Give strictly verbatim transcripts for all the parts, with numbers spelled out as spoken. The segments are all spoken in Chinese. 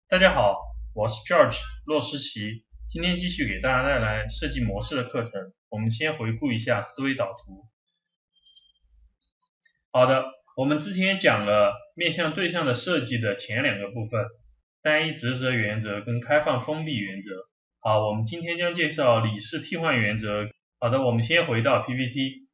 大家好，我是 George 洛诗奇，今天继续给大家带来设计模式的课程。我们先回顾一下思维导图。好的，我们之前讲了面向对象的设计的前两个部分，单一职责原则跟开放封闭原则。好，我们今天将介绍理式替换原则。好的，我们先回到 P P T。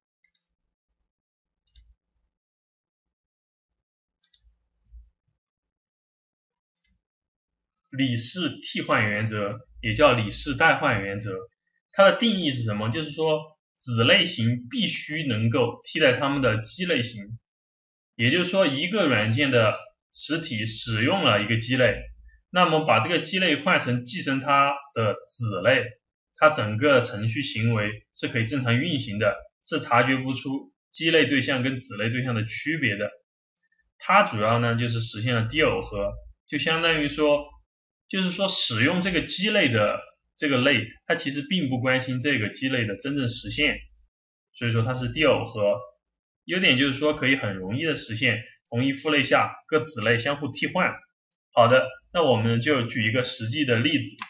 理式替换原则也叫理式代换原则，它的定义是什么？就是说子类型必须能够替代它们的基类型，也就是说一个软件的实体使用了一个基类，那么把这个基类换成继承它的子类，它整个程序行为是可以正常运行的，是察觉不出基类对象跟子类对象的区别的。它主要呢就是实现了低耦合，就相当于说就是说使用这个基类的这个类，它其实并不关心这个基类的真正实现，所以说它是低耦合。优点就是说可以很容易的实现同一父类下各子类相互替换。好的，那我们就举一个实际的例子。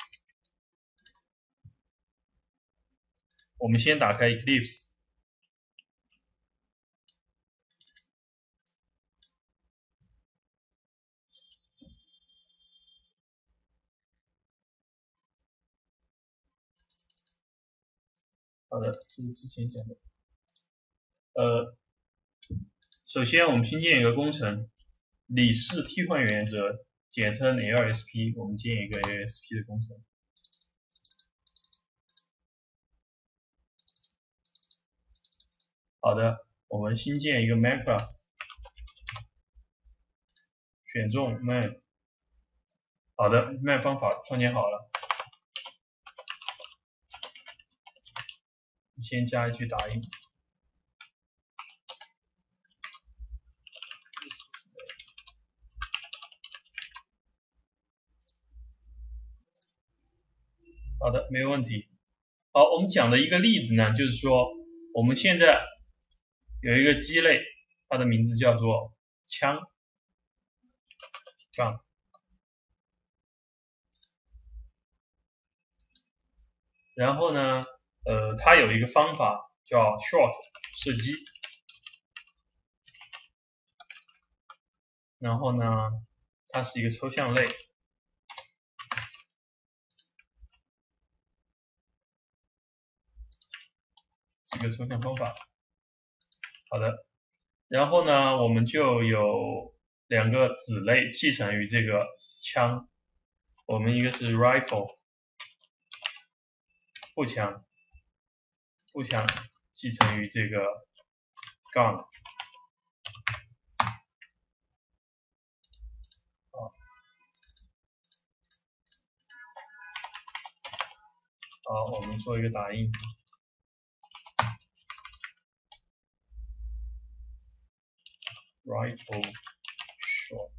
我们先打开 Eclipse。好的，这是之前讲的。呃，首先我们新建一个工程，理式替换原则，简称 L S P， 我们建一个 L S P 的工程。好的，我们新建一个 main class， 选中 main。好的 ，main 方法创建好了，先加一句打印。好的，没有问题。好，我们讲的一个例子呢，就是说我们现在有一个基类，它的名字叫做枪杠，然后呢，呃，它有一个方法叫 short 射击，然后呢，它是一个抽象类。一个抽象方法。好的，然后呢，我们就有两个子类继承于这个枪，我们一个是 rifle 步枪，步枪继承于这个 gun。好，好，我们做一个打印。Rifle short，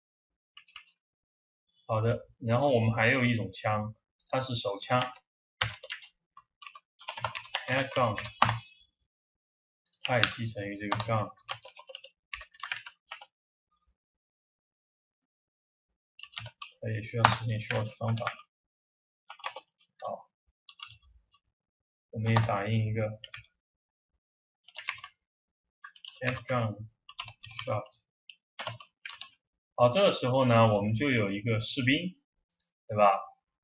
好的，然后我们还有一种枪，它是手枪 handgun， 它也继承于这个 gun， 它也需要实现 short 方法。好，我们也打印一个 handgun shot。好，这个时候呢，我们就有一个士兵，对吧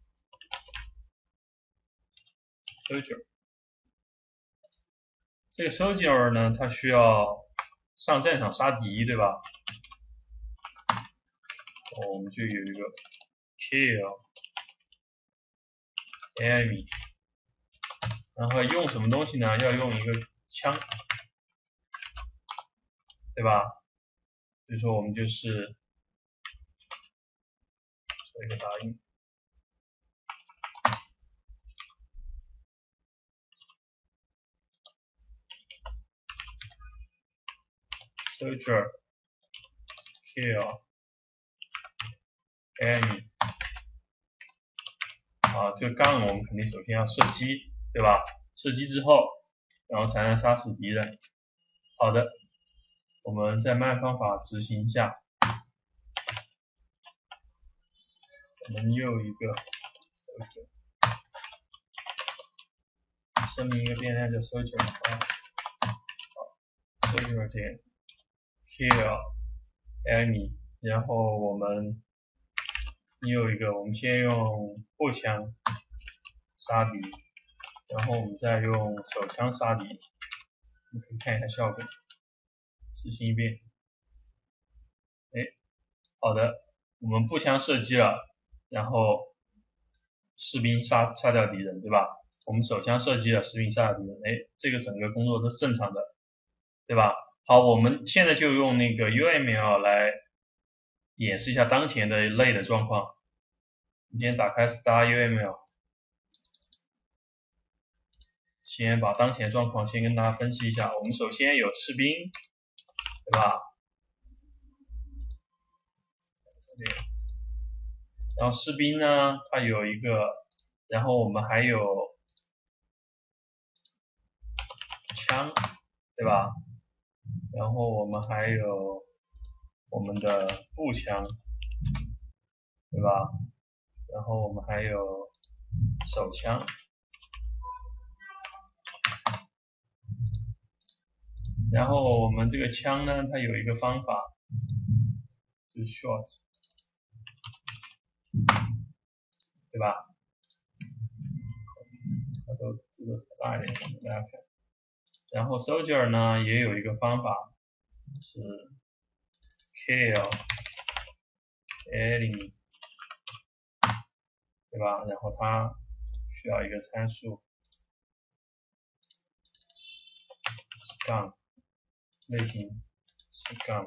？Soldier， 这个 soldier 呢，他需要上战场杀敌，对吧？我们就有一个 kill enemy， 然后用什么东西呢？要用一个枪，对吧？所以说我们就是做一个打印。Soldier kill enemy， 啊，这个杠我们肯定首先要射击，对吧？射击之后，然后才能杀死敌人。好的，我们再慢方法执行一下。 我们又一个 soldier， 声明一个变量叫 soldier 啊，好 soldier 点 kill enemy， 然后我们又一个，我们先用步枪杀敌，然后我们再用手枪杀敌，我们可以看一下效果，执行一遍。哎，好的，我们步枪射击了，然后士兵杀杀掉敌人，对吧？我们手枪射击了，士兵杀掉敌人，哎，这个整个工作都是正常的，对吧？好，我们现在就用那个 U M L 来演示一下当前的类的状况。你先打开 Star U M L， 先把当前状况先跟大家分析一下。我们首先有士兵，对吧？然后士兵呢，它有一个，然后我们还有枪，对吧？然后我们还有我们的步枪，对吧？然后我们还有手枪，然后我们这个枪呢，它有一个方法，就是 short， 对吧？它都字都大一点，给大家看。然后 soldier 呢也有一个方法是 kill enemy， 对吧？然后它需要一个参数 gun， 类型是 gun，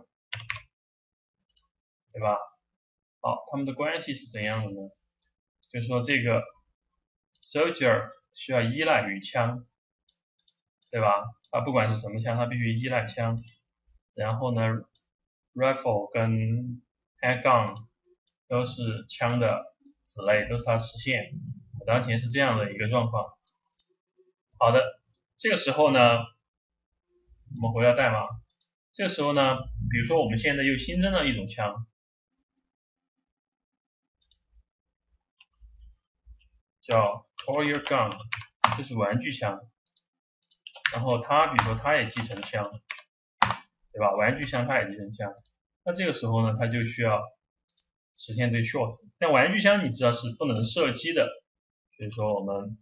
对吧？好，它们的关系是怎样的呢？就是说这个 soldier 需要依赖于枪，对吧？它不管是什么枪，它必须依赖枪。然后呢 ，rifle 跟 handgun 都是枪的子类，都是它的实现。当前是这样的一个状况。好的，这个时候呢，我们回到代码。这个时候呢，比如说我们现在又新增了一种枪，叫 toy gun， 这是玩具枪。然后它，比如说它也继承枪，对吧？玩具枪它也继承枪。那这个时候呢，它就需要实现这个 short。但玩具枪你知道是不能射击的，所以说我们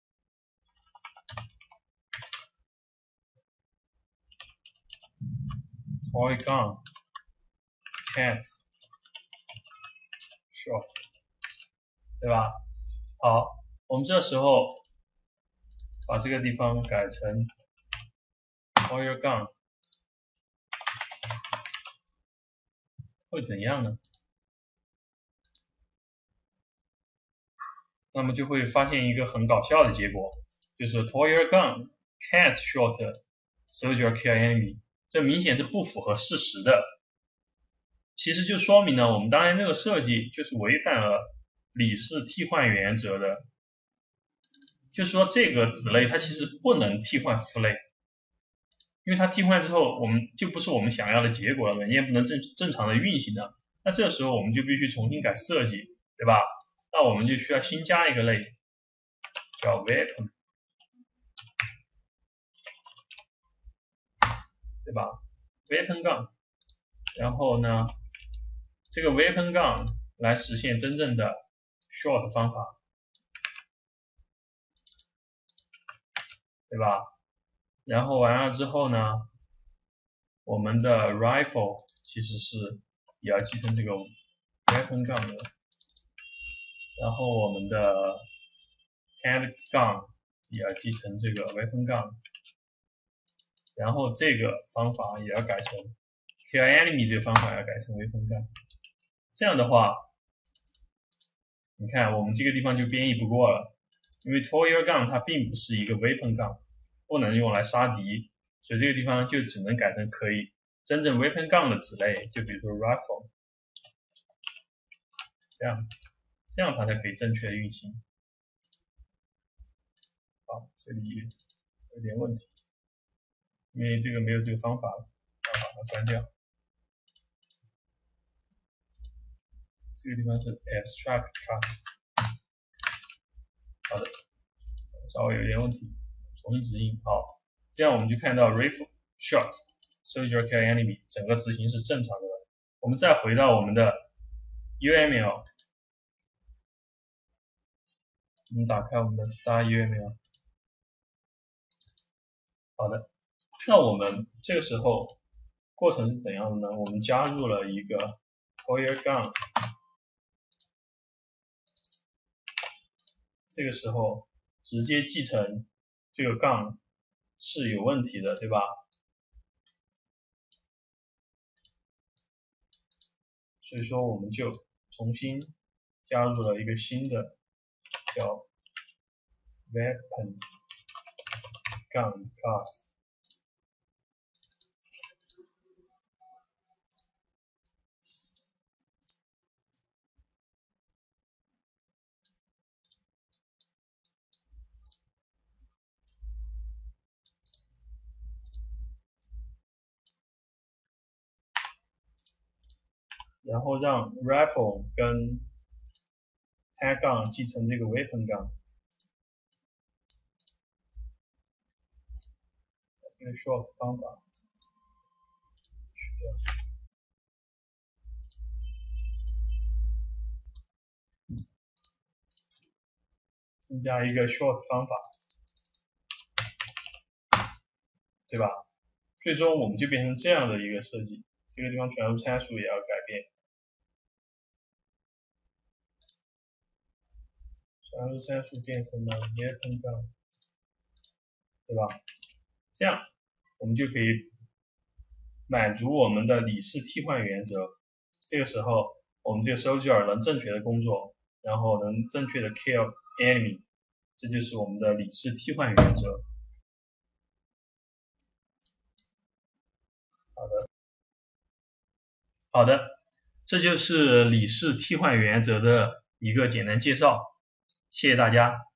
toy gun can't short， 对吧？好，我们这时候把这个地方改成 toy gun， 会怎样呢？那么就会发现一个很搞笑的结果，就是 toy gun can't short soldier kill enemy， 这明显是不符合事实的。其实就说明呢，我们当前这个设计就是违反了李氏替换原则的，就是说这个子类它其实不能替换父类，因为它替换之后我们就不是我们想要的结果了，文件不能正正常的运行的。那这个时候我们就必须重新改设计，对吧？那我们就需要新加一个类，叫 weapon， 对吧 ？weapon gun， 然后呢，这个 weapon gun 来实现真正的 short 方法，对吧？然后完了之后呢，我们的 rifle 其实是也要继承这个 weapon gun 的，然后我们的 handgun 也要继承这个 weapon gun， 然后这个方法也要改成 kill enemy 这个方法要改成 weapon gun。这样的话，你看我们这个地方就编译不过了，因为 toy gun 它并不是一个 weapon gun， 不能用来杀敌，所以这个地方就只能改成可以真正 weapon gun 的子类，就比如说 rifle， 这样，这样它才可以正确的运行。好，这里有点问题，因为这个没有这个方法了，要把它关掉。 这个地方是 abstract class。好的，稍微有点问题，重新执行。好，这样我们就看到 ref short soldier kill enemy 整个执行是正常的。我们再回到我们的 U M L， 我们打开我们的 star U M L。好的，那我们这个时候过程是怎样的呢？我们加入了一个 toyer gun， 这个时候直接继承这个 gun 是有问题的，对吧？所以说我们就重新加入了一个新的叫 weapon gun class。然后让 rifle 跟 handgun 继承这个 weapon gun。这个 short 方法去掉。增加一个 short 方法，对吧？最终我们就变成这样的一个设计，这个地方传入参数也要改变，传入参数变成了 weapon gun， 对吧？这样我们就可以满足我们的李氏替换原则。这个时候我们这个 soldier 能正确的工作，然后能正确的 kill enemy， 这就是我们的李氏替换原则。好的，好的，这就是李氏替换原则的一个简单介绍，谢谢大家。